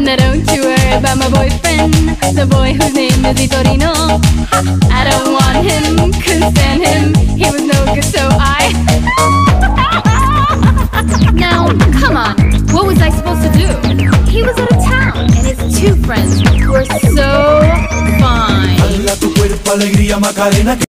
Now don't you worry about my boyfriend, the boy whose name is Vitorino. I don't want him, couldn't stand him, he was no good, so I Now, come on, what was I supposed to do? He was out of town, and his two friends were so fine. Dale a tu cuerpo alegría, Macarena.